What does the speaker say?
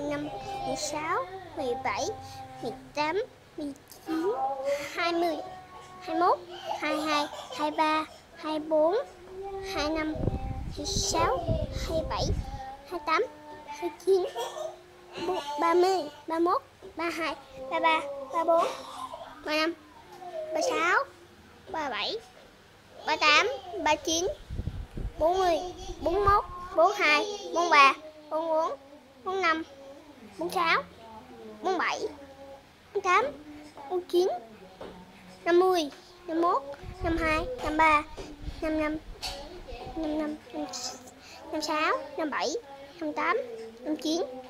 15, 16, 17, 18, 19, 20, 21, 22, 23, 24, 25, 26, 27, 28, 29, 30, 31, 32, 33, 34, 35, 36, 37, 38, 39, 40, 41, 42, 43, 44, 45, 46, 47, 48, 49, 50, 51, 52, 53, 55, 55, 56, 57, 58, 59,